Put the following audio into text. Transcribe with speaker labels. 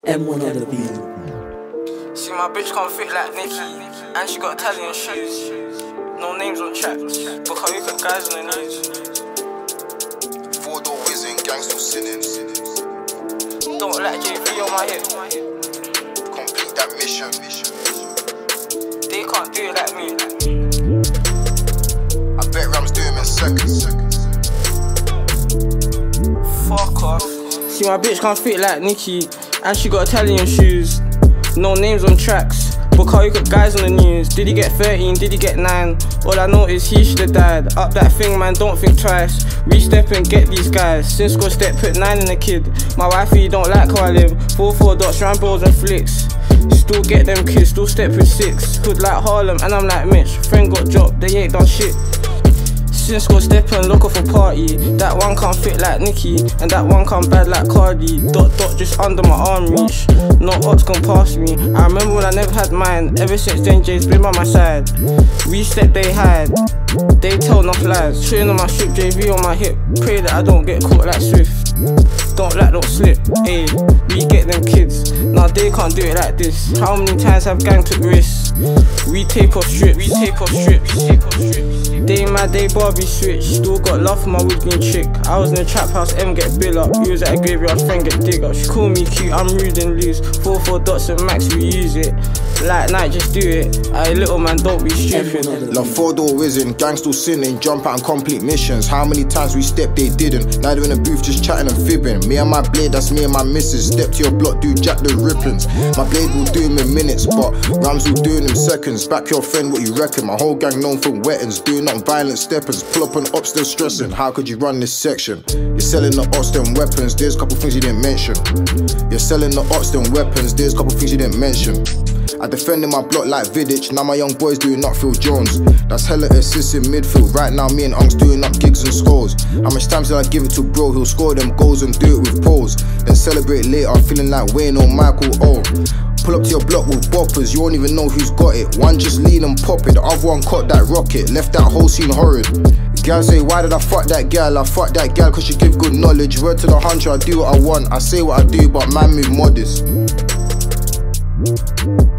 Speaker 1: M1 on the beat.
Speaker 2: See my bitch can't fit like Nicki, and she got Italian shoes. No names on tracks, but how you got guys on the news.
Speaker 3: Four-door whizzing, gang still sinning.
Speaker 2: Don't like JV on my hip.
Speaker 3: Complete that mission.
Speaker 2: They can't do it like me.
Speaker 3: I bet Rams do him in seconds.
Speaker 2: Fuck off. See my bitch can't fit like Nicki, and she got Italian shoes. No names on tracks, but how you got guys on the news. Did he get 13, did he get 9? All I know is he should've died. Up that thing, man, don't think twice. Re-step and get these guys. Since go step, put 9 in the kid. My wifey don't like how I live. 4-4 dots, Rambos and flicks. Still get them kids, still step with 6. Hood like Harlem, and I'm like Mitch. Friend got dropped, they ain't done shit. Since go step and look off a party. That one can't fit like Nicki, and that one can't bad like Cardi. Dot just under my arm reach. No odds can pass me. I remember when I never had mine. Ever since then, Jay's been by my side. Re-step, they hide. They tell no lies. Shooting on my strip, JV on my hip. Pray that I don't get caught like Swift. Don't slip. Ayy, we get them kids. Nah, they can't do it like this. How many times have gang took risks? We tape off strips. Day mad, day Barbie switch. Still got love for my would-green chick. I was in the trap house, M get bill up. You was at a graveyard, friend get dig up. She call me cute, I'm rude and loose. 4-4 dots and max, we use it. Like night, just do it. Aye, little man, don't be stupid.
Speaker 3: Love four-door whizzing, gang still sinning. Jump out and complete missions. How many times we stepped, they didn't. Now they're in the booth just chatting and fibbing. Me and my blade, that's me and my missus. Step to your block, do jack the ripplings. My blade will do him in minutes, but Rams will do him in seconds. Back your friend, what you reckon? My whole gang known for wettings. Doing nothing violent steppers. Pull up on ops, they're stressing. How could you run this section? You're selling the ops, them weapons. There's a couple things you didn't mention. You're selling the ops, them weapons. There's a couple things you didn't mention. I defended my block like Vidic. Now my young boys doing up Phil Jones. That's hella assists in midfield. Right now me and Unks doing up gigs and scores. How much times did I give it to bro? He'll score them goals and do it with pros. Then celebrate later, feeling like Wayne or Michael O. Pull up to your block with boppers, you won't even know who's got it. One just lean and pop it, the other one caught that rocket. Left that whole scene horrid. Gal say, why did I fuck that gal? I fuck that gal cause she give good knowledge. Word to the hunter, I do what I want. I say what I do, but man move modest.